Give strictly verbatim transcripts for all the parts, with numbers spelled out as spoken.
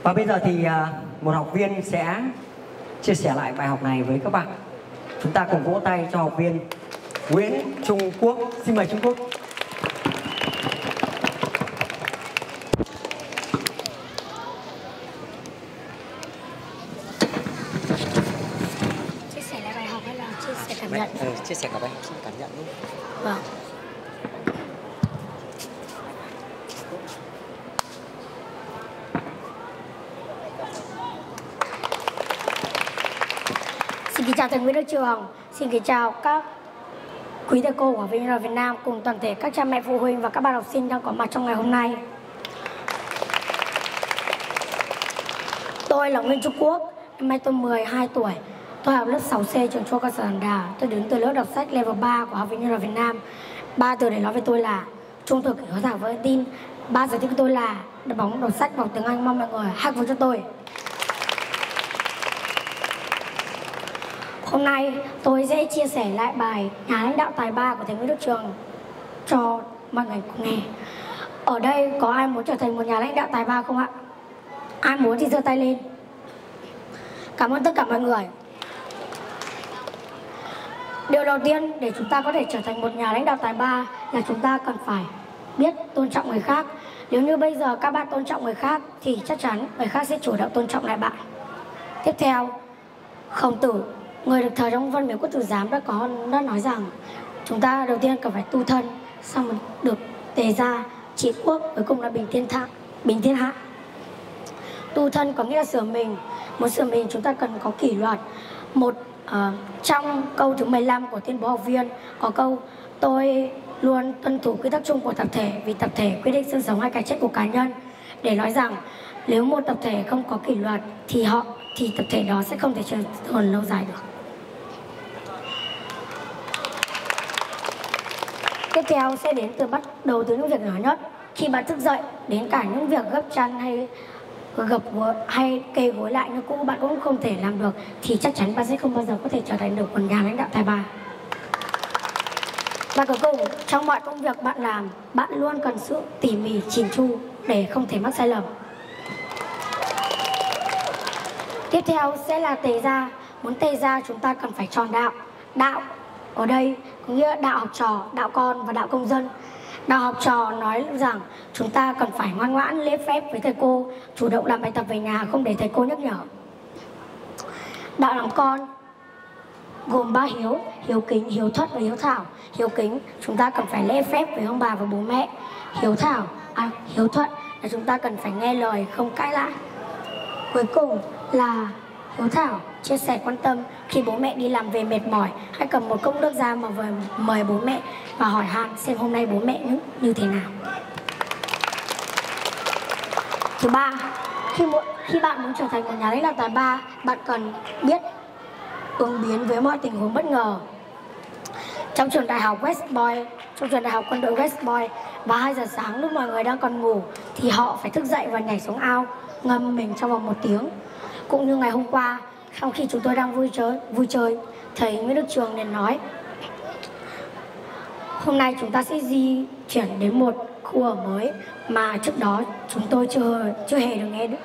Và bây giờ thì một học viên sẽ chia sẻ lại bài học này với các bạn. Chúng ta cùng vỗ tay cho học viên Nguyễn Trung Quốc. Xin mời Trung Quốc. Chia sẻ lại bài học hay là chia sẻ cảm nhận? Ừ, chia sẻ cả bài học, xin cảm nhận luôn. Vâng. Xin kính chào thầy Nguyễn Đức Trường, xin kính chào các quý thầy cô của Vinamilk Việt Nam cùng toàn thể các cha mẹ phụ huynh và các bạn học sinh đang có mặt trong ngày hôm nay. Tôi là Nguyễn Trung Quốc, năm nay tôi mười hai tuổi. Tôi học lớp sáu C trường Trung học cơ sở Hòn Đà. Tôi đến từ lớp đọc sách level ba của học viện Nhân luật Việt Nam. Ba từ để nói về tôi là trung thực, hiếu thảo với tin. Ba sở thích của tôi là đá bóng, đọc sách, học tiếng Anh. Mong mọi người hát vui cho tôi. Hôm nay tôi sẽ chia sẻ lại bài Nhà lãnh đạo tài ba của thầy Nguyễn Đức Trường cho mọi người cùng nghe. Ở đây có ai muốn trở thành một nhà lãnh đạo tài ba không ạ? Ai muốn thì giơ tay lên. Cảm ơn tất cả mọi người. Điều đầu tiên để chúng ta có thể trở thành một nhà lãnh đạo tài ba là chúng ta cần phải biết tôn trọng người khác. Nếu như bây giờ các bạn tôn trọng người khác thì chắc chắn người khác sẽ chủ động tôn trọng lại bạn. Tiếp theo, Khổng Tử, người được thờ trong văn miếu Quốc Tử Giám đã có đã nói rằng chúng ta đầu tiên cần phải tu thân, xong rồi được tề gia, trị quốc, cuối cùng là bình thiên hạ. Bình thiên hạ. Tu thân có nghĩa là sửa mình. Muốn sửa mình chúng ta cần có kỷ luật. Một uh, trong câu thứ mười lăm của tuyên bố học viên có câu tôi luôn tuân thủ quy tắc chung của tập thể vì tập thể quyết định sự sống hay cái chết của cá nhân, để nói rằng nếu một tập thể không có kỷ luật thì họ thì tập thể đó sẽ không thể trường tồn lâu dài được. Tiếp theo sẽ đến từ bắt đầu từ những việc nhỏ nhất. Khi bạn thức dậy đến cả những việc gấp chăn hay gập gối hay kê gối lại như cũ bạn cũng không thể làm được thì chắc chắn bạn sẽ không bao giờ có thể trở thành được một nhà lãnh đạo tài ba. Và cuối cùng, trong mọi công việc bạn làm, bạn luôn cần sự tỉ mỉ, chỉn chu để không thể mắc sai lầm. Tiếp theo sẽ là tề gia. Muốn tề gia chúng ta cần phải tròn đạo. Đạo ở đây có nghĩa đạo học trò, đạo con và đạo công dân. Đạo học trò nói rằng chúng ta cần phải ngoan ngoãn, lễ phép với thầy cô, chủ động làm bài tập về nhà, không để thầy cô nhắc nhở. Đạo làm con gồm ba hiếu: hiếu kính, hiếu thuận và hiếu thảo. Hiếu kính chúng ta cần phải lễ phép với ông bà và bố mẹ. Hiếu thảo, à, hiếu thuận là chúng ta cần phải nghe lời, không cãi lại. Cuối cùng là hiếu thảo, chia sẻ quan tâm. Khi bố mẹ đi làm về mệt mỏi, hãy cầm một cốc nước ra mà mời bố mẹ và hỏi han xem hôm nay bố mẹ như thế nào. Thứ ba, khi, khi bạn muốn trở thành một nhà lãnh đạo tài ba, bạn cần biết ứng biến với mọi tình huống bất ngờ. Trong trường đại học West Point, trong trường đại học quân đội West Point, vào hai giờ sáng lúc mọi người đang còn ngủ thì họ phải thức dậy và nhảy xuống ao, ngâm mình trong vòng một tiếng. Cũng như ngày hôm qua, sau khi chúng tôi đang vui chơi, vui chơi, thầy Nguyễn Đức Trường liền nói hôm nay chúng ta sẽ di chuyển đến một khu ở mới mà trước đó chúng tôi chưa chưa hề được nghe được.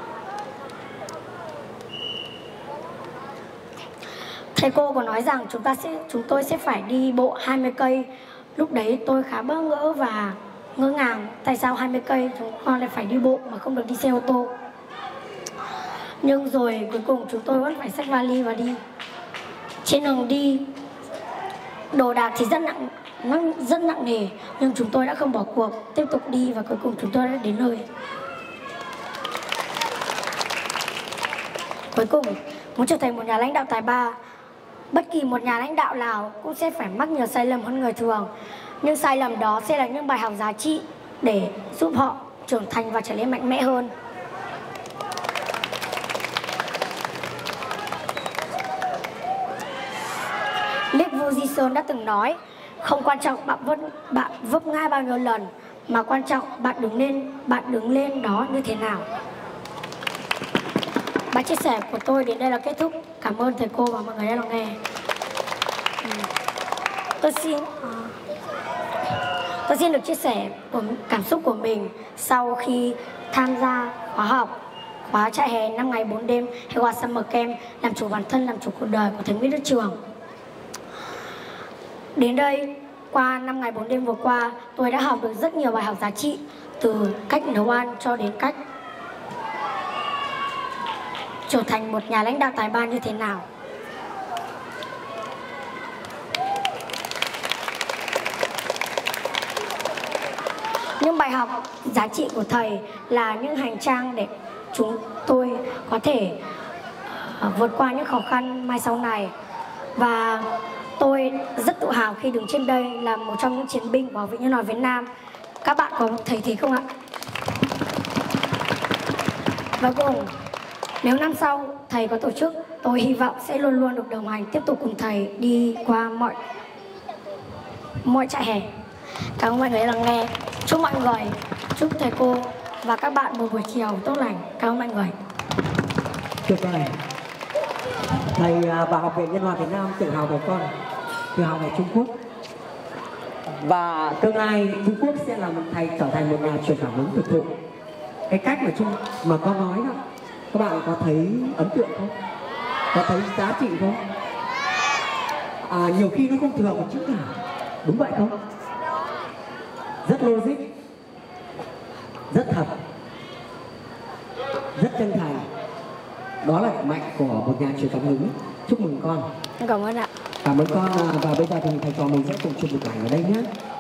Thầy cô có nói rằng chúng ta sẽ chúng tôi sẽ phải đi bộ hai mươi cây. Lúc đấy tôi khá bỡ ngỡ và ngỡ ngàng, tại sao hai mươi cây chúng con lại phải đi bộ mà không được đi xe ô tô. Nhưng rồi cuối cùng chúng tôi vẫn phải xách vali và đi. Trên đường đi, đồ đạc thì rất nặng, rất nặng nề, nhưng chúng tôi đã không bỏ cuộc, tiếp tục đi và cuối cùng chúng tôi đã đến nơi. Cuối cùng, muốn trở thành một nhà lãnh đạo tài ba, bất kỳ một nhà lãnh đạo nào cũng sẽ phải mắc nhiều sai lầm hơn người thường. Nhưng sai lầm đó sẽ là những bài học giá trị để giúp họ trưởng thành và trở nên mạnh mẽ hơn. Liv Vujicic đã từng nói, không quan trọng bạn vấp, bạn vấp ngã bao nhiêu lần, mà quan trọng bạn đứng lên, bạn đứng lên đó như thế nào. Bài chia sẻ của tôi đến đây là kết thúc. Cảm ơn thầy cô và mọi người đã lắng nghe. Tôi xin tôi xin được chia sẻ cảm xúc của mình sau khi tham gia khóa học khóa trại hè năm ngày bốn đêm hay gọi Summer Camp, làm chủ bản thân, làm chủ cuộc đời của Thầy Nguyễn Đức Trường. Đến đây, qua năm ngày bốn đêm vừa qua, tôi đã học được rất nhiều bài học giá trị, từ cách nấu ăn cho đến cách trở thành một nhà lãnh đạo tài ba như thế nào. Những bài học giá trị của thầy là những hành trang để chúng tôi có thể uh, vượt qua những khó khăn mai sau này. Và tôi rất tự hào khi đứng trên đây là một trong những chiến binh bảo vệ nhân loại Việt Nam. Các bạn có thấy thế không ạ? Và cùng, nếu năm sau thầy có tổ chức, tôi hy vọng sẽ luôn luôn được đồng hành, tiếp tục cùng thầy đi qua mọi mọi trại hè. Cảm ơn mọi người đã lắng nghe. Chúc mọi người, chúc thầy cô và các bạn một buổi chiều tốt lành. Cảm ơn mọi người. Tuyệt vời. Thầy và Học viện Nhân loại Việt Nam tự hào về con, tự hào về Trung Quốc. Và tương lai Trung Quốc sẽ là một thầy trở thành một nhà truyền cảm hứng thực thụ. Cái cách mà Trung mà con nói đó, các bạn có thấy ấn tượng không? Có thấy giá trị không? À, nhiều khi nó không thừa một chữ nào, đúng vậy không? Rất logic, rất thật, rất chân thành. Đó là mạnh của một nhà truyền cảm hứng. Chúc mừng con. Cảm ơn ạ. Cảm ơn con, và bây giờ thì thầy trò mình sẽ cùng chụp một ảnh ở đây nhé.